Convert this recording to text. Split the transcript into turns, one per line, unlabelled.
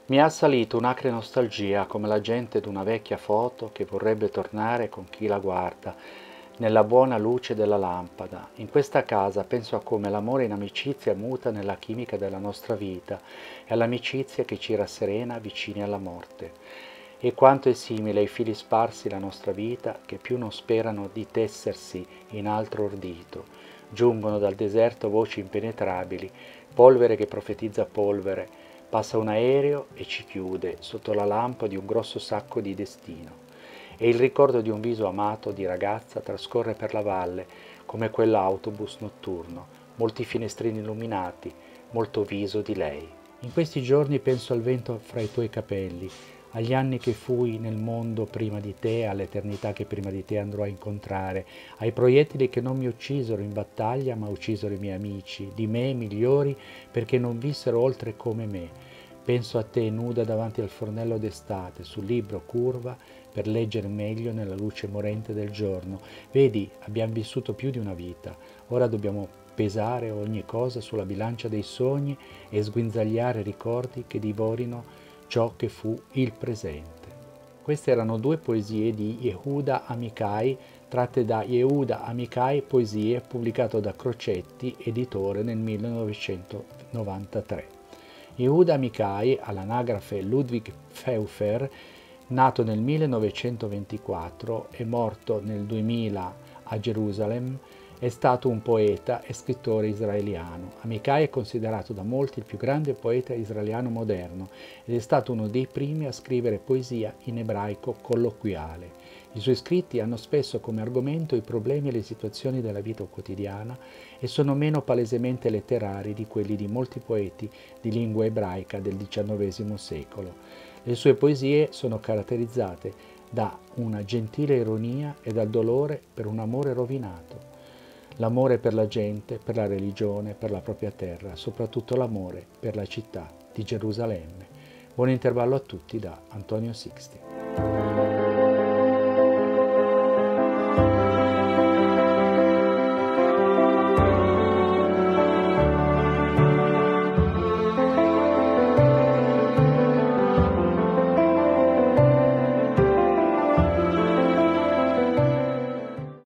Mi ha assalito un'acre nostalgia come la gente d'una vecchia foto che vorrebbe tornare con chi la guarda, nella buona luce della lampada. In questa casa penso a come l'amore in amicizia muta nella chimica della nostra vita e all'amicizia che ci rasserena vicini alla morte. E quanto è simile ai fili sparsi la nostra vita che più non sperano di tessersi in altro ordito. Giungono dal deserto voci impenetrabili, polvere che profetizza polvere. Passa un aereo e ci chiude sotto la lampa di un grosso sacco di destino. E il ricordo di un viso amato di ragazza trascorre per la valle come quell'autobus notturno, molti finestrini illuminati, molto viso di lei. In questi giorni penso al vento fra i tuoi capelli, agli anni che fui nel mondo prima di te, all'eternità che prima di te andrò a incontrare, ai proiettili che non mi uccisero in battaglia ma uccisero i miei amici, di me migliori perché non vissero oltre come me. Penso a te nuda davanti al fornello d'estate, sul libro curva per leggere meglio nella luce morente del giorno. Vedi, abbiamo vissuto più di una vita, ora dobbiamo pesare ogni cosa sulla bilancia dei sogni e sguinzagliare ricordi che divorino ciò che fu il presente. Queste erano due poesie di Yehuda Amichai, tratte da Yehuda Amichai Poesie, pubblicato da Crocetti, editore nel 1993. Yehuda Amichai, all'anagrafe Ludwig Pfeiffer, nato nel 1924 e morto nel 2000 a Gerusalemme, è stato un poeta e scrittore israeliano. Amichai è considerato da molti il più grande poeta israeliano moderno ed è stato uno dei primi a scrivere poesia in ebraico colloquiale. I suoi scritti hanno spesso come argomento i problemi e le situazioni della vita quotidiana e sono meno palesemente letterari di quelli di molti poeti di lingua ebraica del XIX secolo. Le sue poesie sono caratterizzate da una gentile ironia e dal dolore per un amore rovinato. L'amore per la gente, per la religione, per la propria terra, soprattutto l'amore per la città di Gerusalemme. Buon intervallo a tutti da Antonio Sixti.